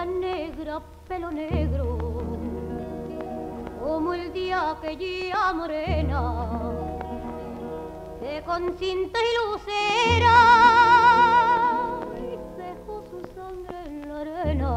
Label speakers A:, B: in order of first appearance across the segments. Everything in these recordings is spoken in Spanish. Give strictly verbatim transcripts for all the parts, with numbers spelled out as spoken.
A: negra, pelo negro, como el día aquella morena, que con cinta y lucera dejó su sangre en la arena,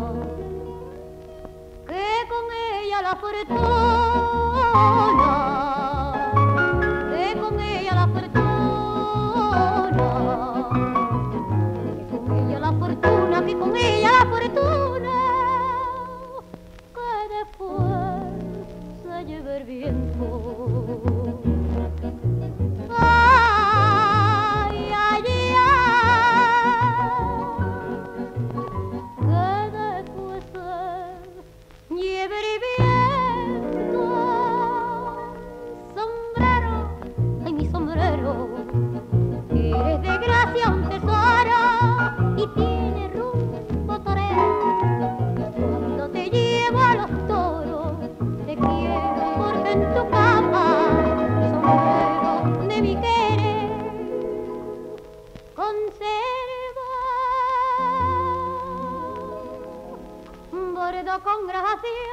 A: que con ella la fortuna, que con ella la fortuna, que con ella la fortuna, que con ella la fortuna, que después se lleve el viento. Ay, ay, ay, que después se lleve el viento. Sombrero, ay, mi sombrero, eres de gracia un tesoro y tiene rumbo torero. Cuando te llevo a los toros, te quiero porque en tu cama, sombrero de mi querer, conserva bordo con gracia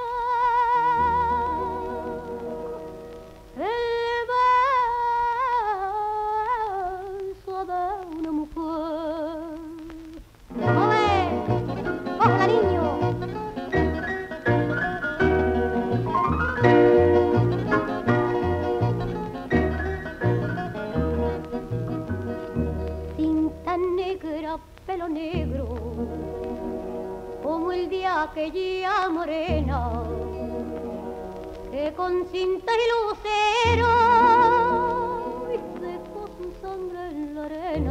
A: el beso de una mujer. ¡Joven! ¡Ojalá, niño! Cinta negra, pelo negro, como el día aquella morena, que con cinta y lucero dejó su sangre en la arena,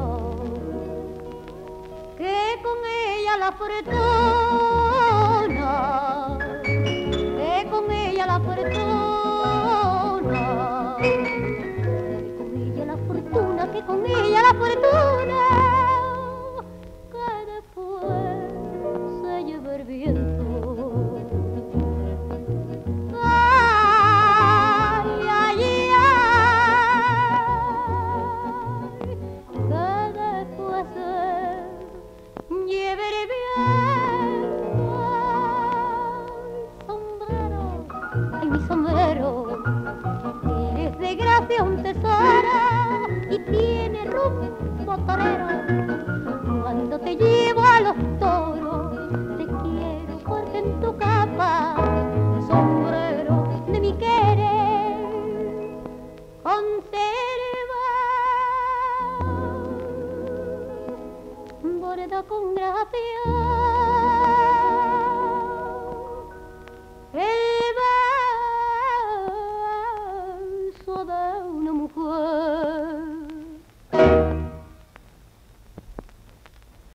A: que con ella la fortuna, que con ella la fortuna, que con ella la fortuna, que con ella la fortuna, que después se lleve el viento. Ay, ay, ay, que después se lleve el viento. Sombrero, ay, mi sombrero, eres de gracia un tesoro y tiene rumbo torero. Cuando te llevo a los toros, te quiero porque en tu capa, sombrero de mi querer, conserva bordo con gracia